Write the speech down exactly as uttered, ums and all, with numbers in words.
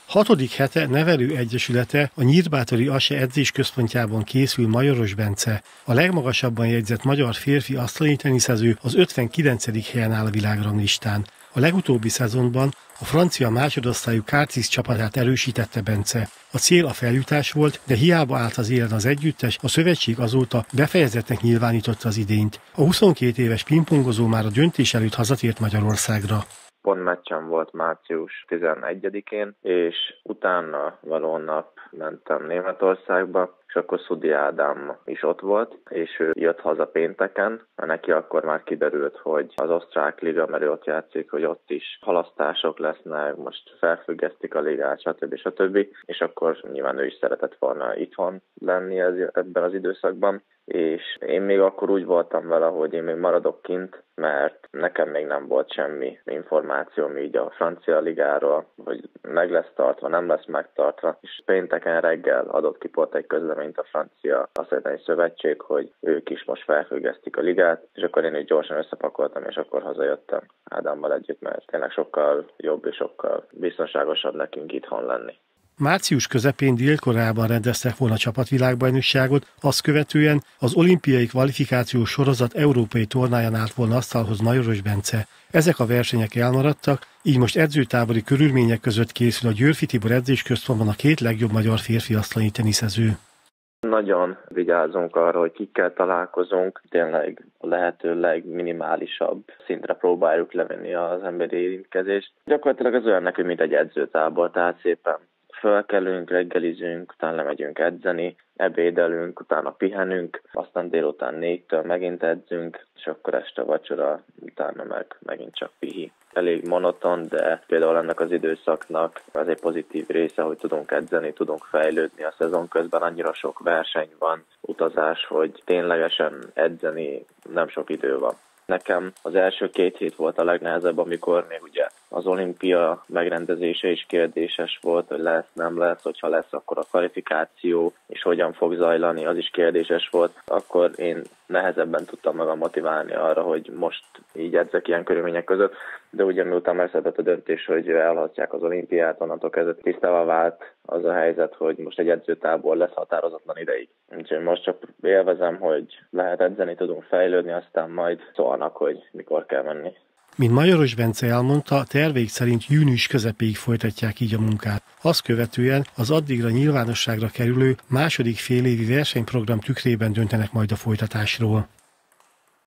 Hatodik hete nevelő egyesülete a Nyírbátori Ase edzésközpontjában készül Majoros Bence. A legmagasabban jegyzett magyar férfi asztali teniszező az ötvenkilencedik helyen áll a világranglistán. A legutóbbi szezonban a francia másodosztályú Kárcisz csapatát erősítette Bence. A cél a feljutás volt, de hiába állt az élen az együttes, a szövetség azóta befejezettnek nyilvánította az idényt. A huszonkét éves pingpongozó már a döntés előtt hazatért Magyarországra. Pont meccsem volt március tizenegyedikén, és utána való nap mentem Németországba, és akkor Szudi Ádám is ott volt, és ő jött haza pénteken, mert neki akkor már kiderült, hogy az osztrák liga, mert ő ott játszik, hogy ott is halasztások lesznek, most felfüggesztik a ligát, stb. stb. És akkor nyilván ő is szeretett volna itthon lenni ez, ebben az időszakban, és én még akkor úgy voltam vele, hogy én még maradok kint, mert nekem még nem volt semmi információm így a francia ligáról, hogy meg lesz tartva, nem lesz megtartva, és pénteken reggel adott ki pont egy közleményt a francia asztaliteni szövetség, hogy ők is most felfüggesztik a ligát, és akkor én úgy gyorsan összepakoltam, és akkor hazajöttem Ádámmal együtt, mert tényleg sokkal jobb és sokkal biztonságosabb nekünk itthon lenni. Március közepén Dél-Koreában rendeztek volna csapatvilágbajnokságot, azt követően az olimpiai kvalifikációs sorozat európai tornáján állt volna asztalhoz Majoros Bence. Ezek a versenyek elmaradtak, így most edzőtábori körülmények között készül a Győrfi Tibor edzésközpontban a két legjobb magyar férfi asztali teniszező. Nagyon vigyázunk arra, hogy kikkel találkozunk, tényleg a lehető legminimálisabb szintre próbáljuk levenni az emberi érintkezést. Gyakorlatilag az olyan nekünk, mint egy edzőtábor, tehát szépen fölkelünk, reggelizünk, utána lemegyünk edzeni, ebédelünk, utána pihenünk, aztán délután négytől megint edzünk, és akkor este vacsora, utána meg megint csak pihi. Elég monoton, de például ennek az időszaknak az egy pozitív része, hogy tudunk edzeni, tudunk fejlődni. A szezon közben annyira sok verseny van, utazás, hogy ténylegesen edzeni nem sok idő van. Nekem az első két hét volt a legnehezebb, amikor még ugye az olimpia megrendezése is kérdéses volt, hogy lesz, nem lesz, hogyha lesz, akkor a kvalifikáció, és hogyan fog zajlani, az is kérdéses volt. Akkor én nehezebben tudtam magam motiválni arra, hogy most így edzek ilyen körülmények között, de ugye miután megszületett a döntés, hogy elhagyják az olimpiát, onnantól kezdve tisztává vált az a helyzet, hogy most egy edzőtábor lesz határozatlan ideig. Úgyhogy most csak élvezem, hogy lehet edzeni, tudunk fejlődni, aztán majd szólnak, hogy mikor kell menni. Mint Majoros Bence elmondta, terveik szerint június közepéig folytatják így a munkát. Azt követően az addigra nyilvánosságra kerülő második félévi versenyprogram tükrében döntenek majd a folytatásról.